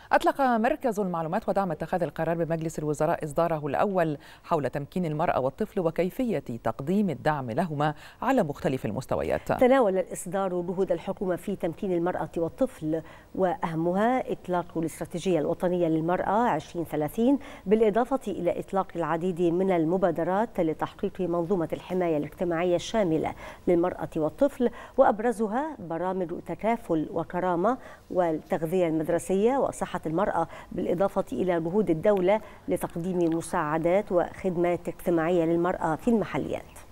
أطلق مركز المعلومات ودعم اتخاذ القرار بمجلس الوزراء إصداره الأول حول تمكين المرأة والطفل وكيفية تقديم الدعم لهما على مختلف المستويات. تناول الإصدار جهود الحكومة في تمكين المرأة والطفل، وأهمها إطلاق الاستراتيجية الوطنية للمرأة 2030، بالإضافة إلى إطلاق العديد من المبادرات لتحقيق منظومة الحماية الاجتماعية الشاملة للمرأة والطفل، وأبرزها برامج تكافل وكرامة والتغذية المدرسية وصحة المرأة، بالإضافة إلى جهود الدولة لتقديم مساعدات وخدمات اجتماعية للمرأة في المحليات.